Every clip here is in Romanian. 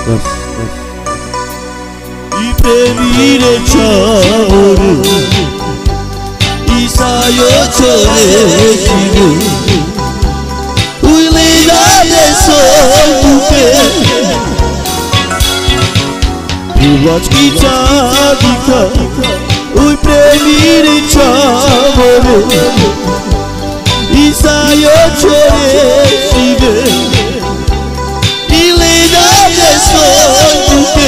I premire ciaore Isaio ciorecigo Ui legate solduke Uvački cadika Ui premire ciaore Isaio ciorecigo I legate solduke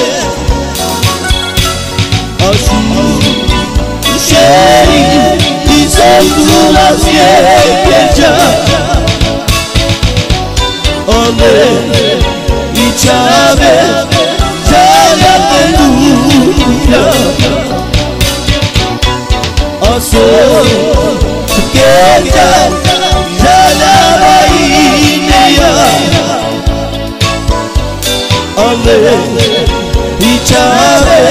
Sheri izokula zjekeća Ole ičave žaljate duja Aso keka žaljava ideja Ole ičave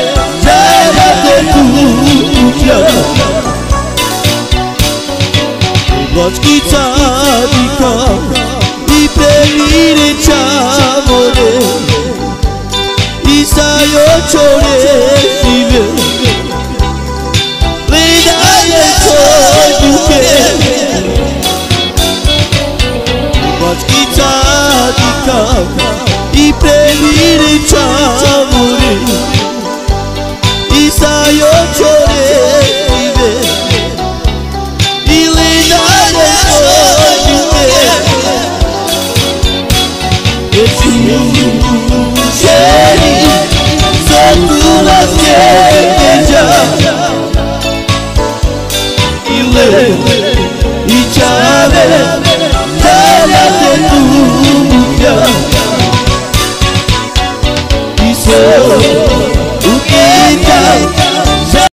Uvački cadika I premire ciamore Isaio ciorecigo Le daje solduke Uvački cadika I premire ciamore Isaio ciorecigo I le daje solduke Sheri izokula zjekeća Ile ičave žaljate duja Iso